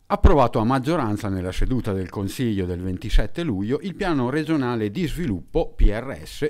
Approvato a maggioranza nella seduta del Consiglio del 27 luglio il Piano regionale di sviluppo PRS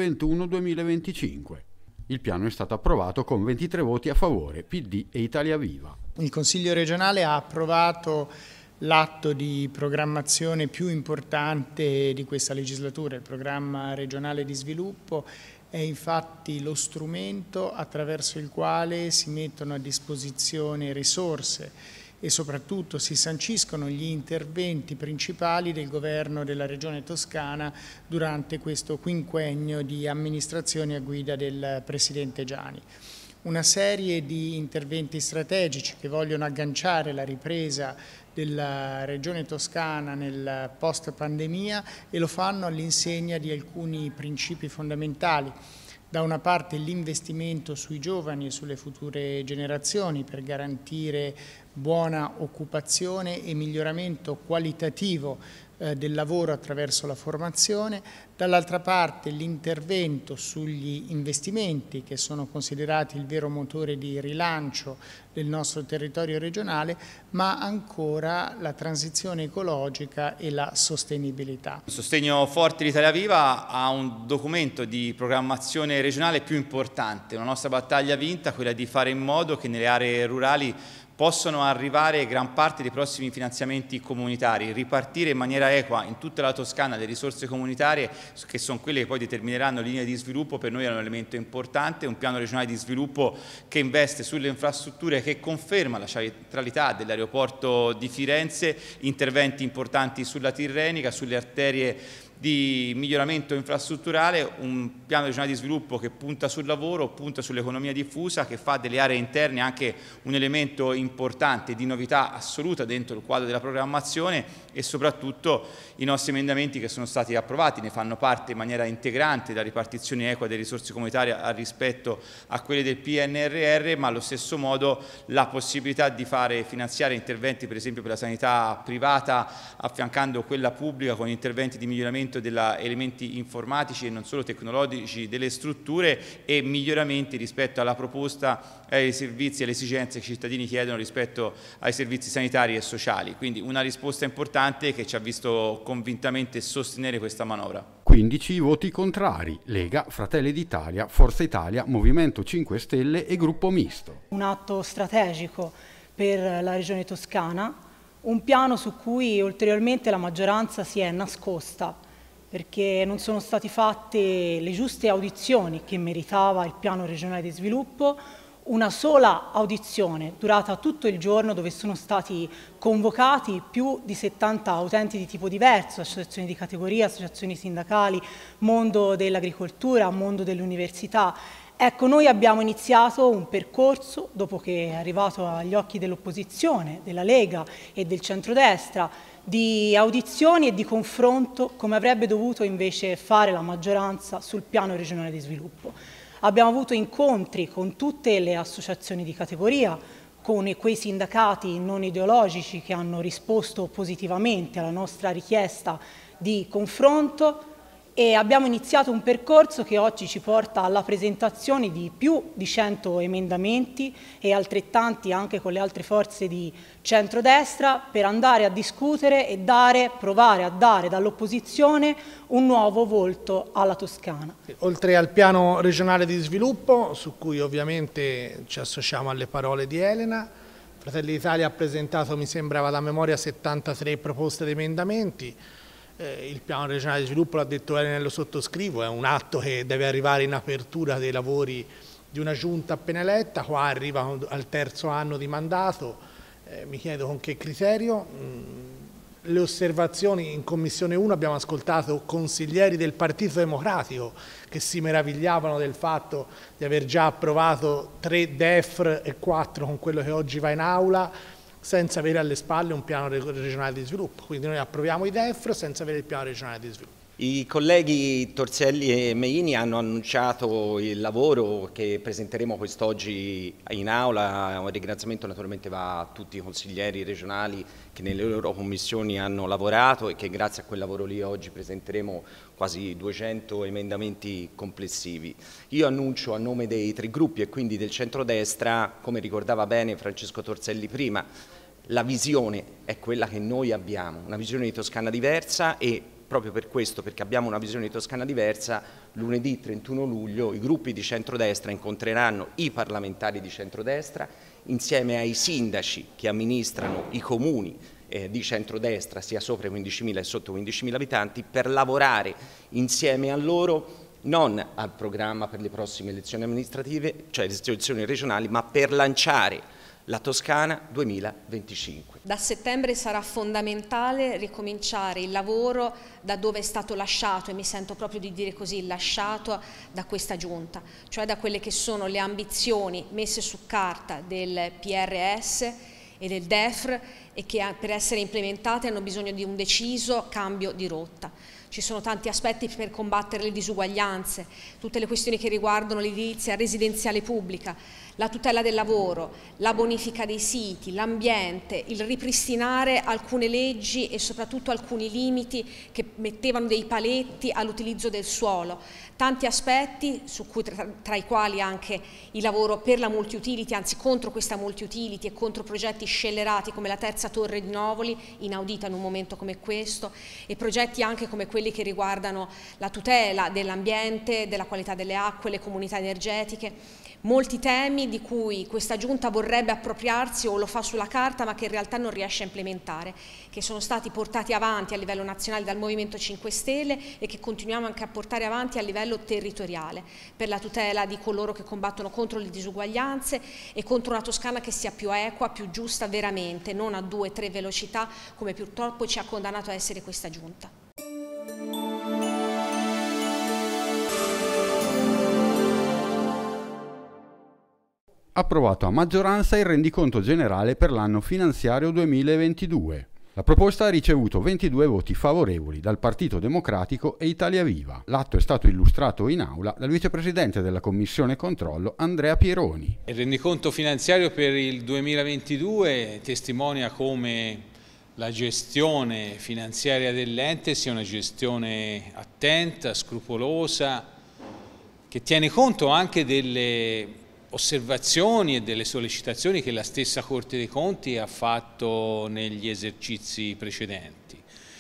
2021-2025. Il piano è stato approvato con 23 voti a favore, PD e Italia Viva. Il Consiglio regionale ha approvato l'atto di programmazione più importante di questa legislatura. Il programma regionale di sviluppo è infatti lo strumento attraverso il quale si mettono a disposizione risorse e soprattutto si sanciscono gli interventi principali del governo della Regione Toscana durante questo quinquennio di amministrazione a guida del Presidente Giani. Una serie di interventi strategici che vogliono agganciare la ripresa della Regione Toscana nel post-pandemia e lo fanno all'insegna di alcuni principi fondamentali. Da una parte l'investimento sui giovani e sulle future generazioni per garantire buona occupazione e miglioramento qualitativo del lavoro attraverso la formazione, dall'altra parte l'intervento sugli investimenti che sono considerati il vero motore di rilancio del nostro territorio regionale, ma ancora la transizione ecologica e la sostenibilità. Il sostegno forte di Italia Viva ha un documento di programmazione regionale più importante, una nostra battaglia vinta, quella di fare in modo che nelle aree rurali possano arrivare gran parte dei prossimi finanziamenti comunitari, ripartire in maniera equa in tutta la Toscana le risorse comunitarie che sono quelle che poi determineranno linee di sviluppo. Per noi è un elemento importante, un piano regionale di sviluppo che investe sulle infrastrutture, che conferma la centralità dell'aeroporto di Firenze, interventi importanti sulla Tirrenica, sulle arterie di miglioramento infrastrutturale, un piano regionale di sviluppo che punta sul lavoro, punta sull'economia diffusa, che fa delle aree interne anche un elemento importante di novità assoluta dentro il quadro della programmazione, e soprattutto i nostri emendamenti che sono stati approvati ne fanno parte in maniera integrante, da ripartizione equa delle risorse comunitarie al rispetto a quelle del PNRR, ma allo stesso modo la possibilità di fare finanziare interventi per esempio per la sanità privata affiancando quella pubblica con interventi di miglioramento degli elementi informatici e non solo tecnologici delle strutture, e miglioramenti rispetto alla proposta ai servizi e alle esigenze che i cittadini chiedono rispetto ai servizi sanitari e sociali. Quindi una risposta importante che ci ha visto convintamente sostenere questa manovra. 15 voti contrari: Lega, Fratelli d'Italia, Forza Italia, Movimento 5 Stelle e Gruppo Misto. Un atto strategico per la Regione Toscana, un piano su cui ulteriormente la maggioranza si è nascosta, perché non sono state fatte le giuste audizioni che meritava il piano regionale di sviluppo. Una sola audizione durata tutto il giorno, dove sono stati convocati più di 70 utenti di tipo diverso, associazioni di categoria, associazioni sindacali, mondo dell'agricoltura, mondo dell'università. Ecco, noi abbiamo iniziato un percorso, dopo che è arrivato agli occhi dell'opposizione, della Lega e del centrodestra, di audizioni e di confronto, come avrebbe dovuto invece fare la maggioranza sul piano regionale di sviluppo. Abbiamo avuto incontri con tutte le associazioni di categoria, con quei sindacati non ideologici che hanno risposto positivamente alla nostra richiesta di confronto, e abbiamo iniziato un percorso che oggi ci porta alla presentazione di più di 100 emendamenti e altrettanti anche con le altre forze di centrodestra, per andare a discutere e provare a dare dall'opposizione un nuovo volto alla Toscana. Oltre al piano regionale di sviluppo, su cui ovviamente ci associamo alle parole di Elena, Fratelli d'Italia ha presentato, mi sembrava la memoria, 73 proposte di emendamenti. Il piano regionale di sviluppo, l'ha detto Elena e lo sottoscrivo, è un atto che deve arrivare in apertura dei lavori di una giunta appena eletta. Qua arriva al terzo anno di mandato, mi chiedo con che criterio. Le osservazioni in Commissione 1 abbiamo ascoltato consiglieri del Partito Democratico che si meravigliavano del fatto di aver già approvato 3 DEF e 4 con quello che oggi va in aula, senza avere alle spalle un piano regionale di sviluppo. Quindi noi approviamo i DEF senza avere il piano regionale di sviluppo. I colleghi Torselli e Meini hanno annunciato il lavoro che presenteremo quest'oggi in aula. Un ringraziamento naturalmente va a tutti i consiglieri regionali che nelle loro commissioni hanno lavorato e che grazie a quel lavoro lì oggi presenteremo quasi 200 emendamenti complessivi. Io annuncio a nome dei 3 gruppi e quindi del centrodestra, come ricordava bene Francesco Torselli prima, La visione è quella che noi abbiamo, una visione di Toscana diversa, e proprio per questo, perché abbiamo una visione di Toscana diversa, lunedì 31 luglio i gruppi di centrodestra incontreranno i parlamentari di centrodestra insieme ai sindaci che amministrano i comuni di centrodestra, sia sopra i 15.000 e sotto i 15.000 abitanti, per lavorare insieme a loro non al programma per le prossime elezioni amministrative, cioè le elezioni regionali, ma per lanciare la Toscana 2025. Da settembre sarà fondamentale ricominciare il lavoro da dove è stato lasciato, e mi sento proprio di dire così, lasciato da questa Giunta, cioè da quelle che sono le ambizioni messe su carta del PRS e del DEFR, e che per essere implementate hanno bisogno di un deciso cambio di rotta. Ci sono tanti aspetti per combattere le disuguaglianze, tutte le questioni che riguardano l'edilizia residenziale pubblica, la tutela del lavoro, la bonifica dei siti, l'ambiente, il ripristinare alcune leggi e soprattutto alcuni limiti che mettevano dei paletti all'utilizzo del suolo. Tanti aspetti, su cui tra i quali anche il lavoro per la multi-utility, anzi contro questa multi-utility e contro progetti scellerati come la terza torre di Novoli, inaudita in un momento come questo, e progetti anche come quelli che riguardano la tutela dell'ambiente, della qualità delle acque, le comunità energetiche. Molti temi di cui questa Giunta vorrebbe appropriarsi o lo fa sulla carta ma che in realtà non riesce a implementare, che sono stati portati avanti a livello nazionale dal Movimento 5 Stelle e che continuiamo anche a portare avanti a livello territoriale, per la tutela di coloro che combattono contro le disuguaglianze e contro una Toscana che sia più equa, più giusta veramente, non a 2-3 velocità come purtroppo ci ha condannato a essere questa Giunta. Approvato a maggioranza il rendiconto generale per l'anno finanziario 2022. La proposta ha ricevuto 22 voti favorevoli dal Partito Democratico e Italia Viva. L'atto è stato illustrato in aula dal vicepresidente della Commissione Controllo Andrea Pieroni. Il rendiconto finanziario per il 2022 testimonia come la gestione finanziaria dell'ente sia una gestione attenta, scrupolosa, che tiene conto anche delle osservazioni e delle sollecitazioni che la stessa Corte dei Conti ha fatto negli esercizi precedenti.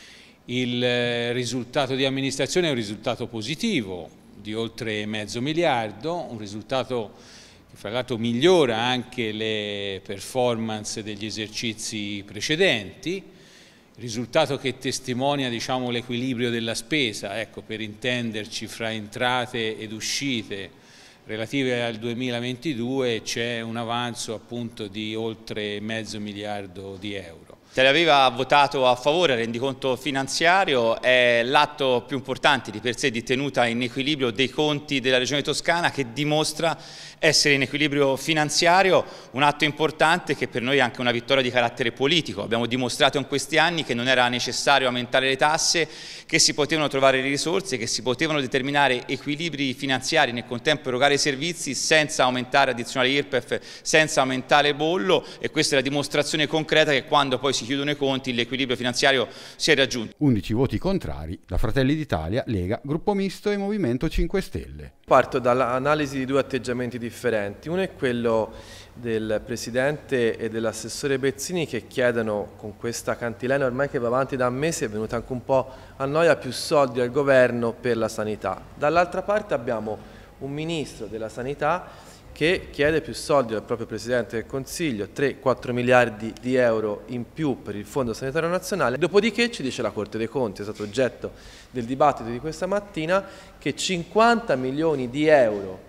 Il risultato di amministrazione è un risultato positivo di oltre $500 milioni, un risultato che fra l'altro migliora anche le performance degli esercizi precedenti, risultato che testimonia, diciamo, l'equilibrio della spesa, ecco, per intenderci, fra entrate ed uscite relative al 2022 c'è un avanzo appunto di oltre $500 milioni. Italia Viva ha votato a favore del rendiconto finanziario, è l'atto più importante di per sé di tenuta in equilibrio dei conti della Regione Toscana, che dimostra essere in equilibrio finanziario, un atto importante che per noi è anche una vittoria di carattere politico. Abbiamo dimostrato in questi anni che non era necessario aumentare le tasse, che si potevano trovare le risorse, che si potevano determinare equilibri finanziari, nel contempo erogare servizi senza aumentare addizionali IRPEF, senza aumentare il bollo, e questa è la dimostrazione concreta che quando poi si chiudono i conti l'equilibrio finanziario si è raggiunto. 11 voti contrari da Fratelli d'Italia, Lega, Gruppo Misto e Movimento 5 Stelle. Parto dall'analisi di due atteggiamenti differenti. Uno è quello del Presidente e dell'assessore Bezzini, che chiedono, con questa cantilena ormai che va avanti da mesi, è venuta anche un po' a noia, più soldi al governo per la sanità. Dall'altra parte abbiamo un Ministro della Sanità che chiede più soldi al proprio Presidente del Consiglio, 3-4 miliardi di euro in più per il Fondo Sanitario Nazionale. Dopodiché ci dice la Corte dei Conti, è stato oggetto del dibattito di questa mattina, che 50 milioni di euro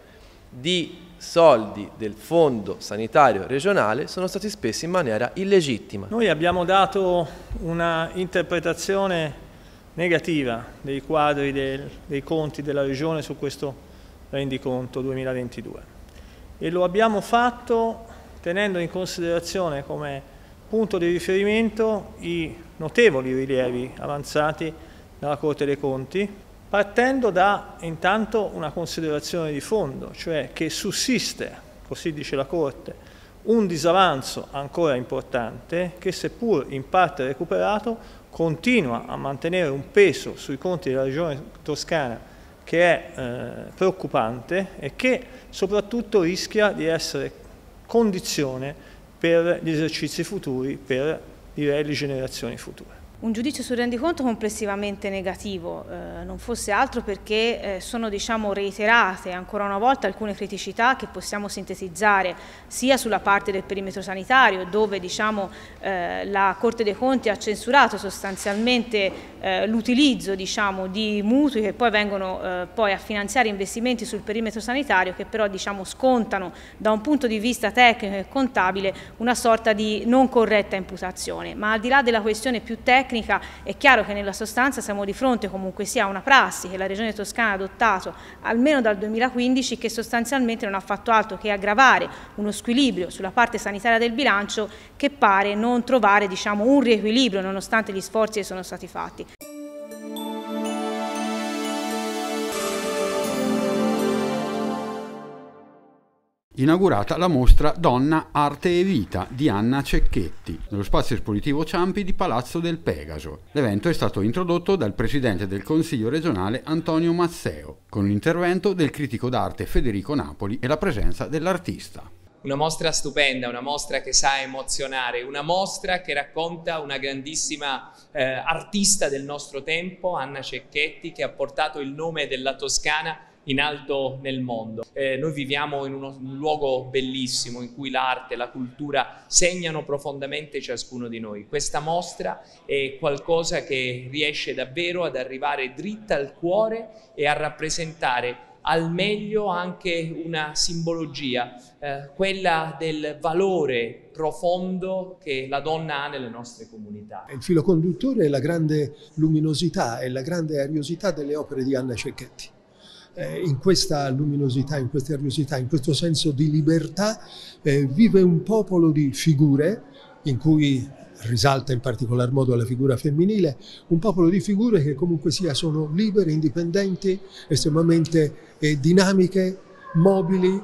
di soldi del Fondo Sanitario Regionale sono stati spesi in maniera illegittima. Noi abbiamo dato una interpretazione negativa dei quadri dei conti della Regione su questo rendiconto 2022. E lo abbiamo fatto tenendo in considerazione come punto di riferimento i notevoli rilievi avanzati dalla Corte dei Conti, partendo da intanto una considerazione di fondo, cioè che sussiste, così dice la Corte, un disavanzo ancora importante che, seppur in parte recuperato, continua a mantenere un peso sui conti della Regione Toscana che è preoccupante e che soprattutto rischia di essere condizione per gli esercizi futuri, per direi le generazioni future. Un giudizio sul rendiconto complessivamente negativo, non fosse altro perché sono reiterate ancora una volta alcune criticità che possiamo sintetizzare sia sulla parte del perimetro sanitario, dove la Corte dei Conti ha censurato sostanzialmente l'utilizzo di mutui che poi vengono poi a finanziare investimenti sul perimetro sanitario, che però scontano da un punto di vista tecnico e contabile una sorta di non corretta imputazione. Ma al di là della questione più tecnica, è chiaro che nella sostanza siamo di fronte comunque sia a una prassi che la Regione Toscana ha adottato almeno dal 2015, che sostanzialmente non ha fatto altro che aggravare uno squilibrio sulla parte sanitaria del bilancio che pare non trovare un riequilibrio nonostante gli sforzi che sono stati fatti. Inaugurata la mostra Donna, Arte e Vita di Anna Cecchetti nello spazio espositivo Ciampi di Palazzo del Pegaso. L'evento è stato introdotto dal presidente del Consiglio regionale Antonio Mazzeo, con l'intervento del critico d'arte Federico Napoli e la presenza dell'artista. Una mostra stupenda, una mostra che sa emozionare, una mostra che racconta una grandissima artista del nostro tempo, Anna Cecchetti, che ha portato il nome della Toscana in alto nel mondo. Noi viviamo in un luogo bellissimo in cui l'arte e la cultura segnano profondamente ciascuno di noi. Questa mostra è qualcosa che riesce davvero ad arrivare dritta al cuore e a rappresentare al meglio anche una simbologia, quella del valore profondo che la donna ha nelle nostre comunità. Il filo conduttore è la grande luminosità e la grande ariosità delle opere di Anna Cecchetti. In questa luminosità, in questa ariosità, in questo senso di libertà vive un popolo di figure, in cui risalta in particolar modo la figura femminile, un popolo di figure che comunque sia sono libere, indipendenti, estremamente dinamiche, mobili,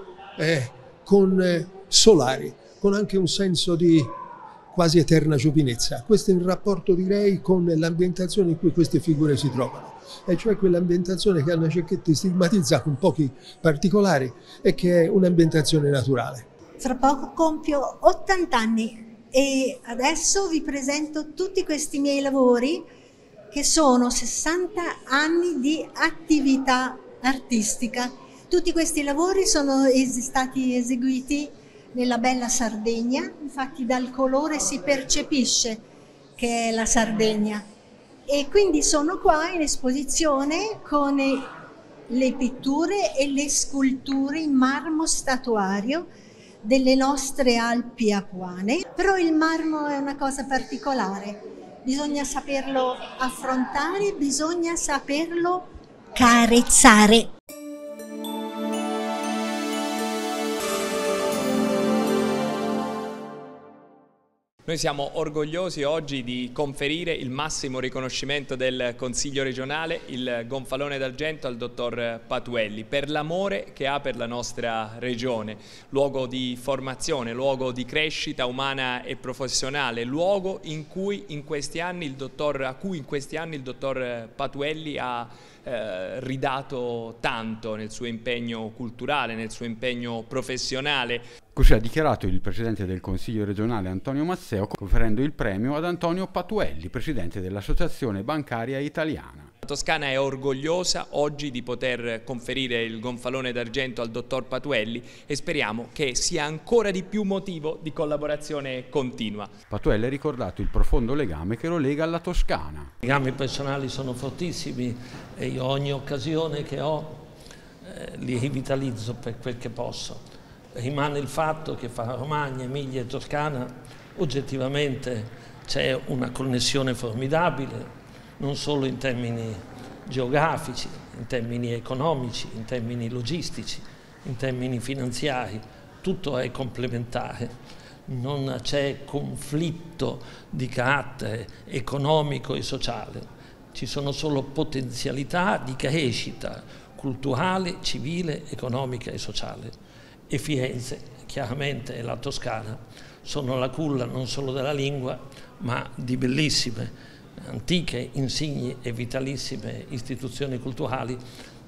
solari, con anche un senso di quasi eterna giovinezza. Questo è il rapporto, direi, con l'ambientazione in cui queste figure si trovano, e cioè quell'ambientazione che Anna Cecchetti stigmatizza con pochi particolari e che è un'ambientazione naturale. Fra poco compio 80 anni e adesso vi presento tutti questi miei lavori, che sono 60 anni di attività artistica. Tutti questi lavori sono stati eseguiti nella bella Sardegna, infatti dal colore si percepisce che è la Sardegna, e quindi sono qua in esposizione con le pitture e le sculture in marmo statuario delle nostre Alpi apuane. Però il marmo è una cosa particolare, bisogna saperlo affrontare, bisogna saperlo carezzare. Noi siamo orgogliosi oggi di conferire il massimo riconoscimento del Consiglio regionale, il Gonfalone d'Argento, al dottor Patuelli, per l'amore che ha per la nostra regione, luogo di formazione, luogo di crescita umana e professionale, luogo in cui in questi anni il dottor Patuelli ha ridato tanto nel suo impegno culturale, nel suo impegno professionale. Così ha dichiarato il presidente del Consiglio regionale Antonio Mazzeo, conferendo il premio ad Antonio Patuelli, presidente dell'Associazione Bancaria Italiana. La Toscana è orgogliosa oggi di poter conferire il Gonfalone d'Argento al dottor Patuelli e speriamo che sia ancora di più motivo di collaborazione continua. Patuelli ha ricordato il profondo legame che lo lega alla Toscana. I legami personali sono fortissimi e io ogni occasione che ho li rivitalizzo per quel che posso. Rimane il fatto che fra Romagna, Emilia e Toscana oggettivamente c'è una connessione formidabile, non solo in termini geografici, in termini economici, in termini logistici, in termini finanziari, tutto è complementare, non c'è conflitto di carattere economico e sociale, ci sono solo potenzialità di crescita culturale, civile, economica e sociale. E Firenze, chiaramente, e la Toscana sono la culla non solo della lingua, ma di bellissime, antiche, insigni e vitalissime istituzioni culturali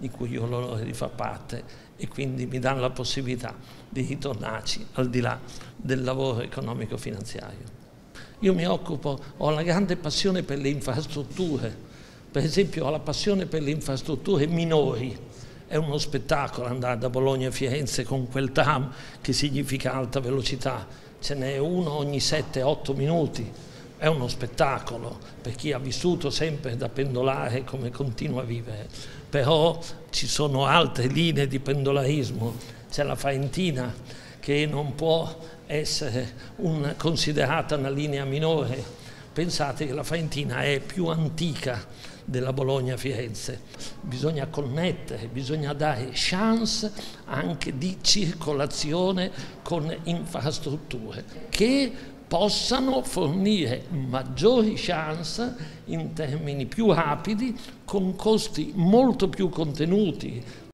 di cui io ho l'onore di far parte, e quindi mi danno la possibilità di ritornarci al di là del lavoro economico-finanziario. Io ho la grande passione per le infrastrutture, per esempio ho la passione per le infrastrutture minori. È uno spettacolo andare da Bologna a Firenze con quel tram che significa alta velocità, ce n'è uno ogni 7-8 minuti, è uno spettacolo per chi ha vissuto sempre da pendolare come continua a vivere. Però ci sono altre linee di pendolarismo, c'è la Faentina che non può essere considerata una linea minore. Pensate che la Faentina è più antica della Bologna-Firenze. Bisogna connettere, bisogna dare chance anche di circolazione con infrastrutture che possano fornire maggiori chance in termini più rapidi, con costi molto più contenuti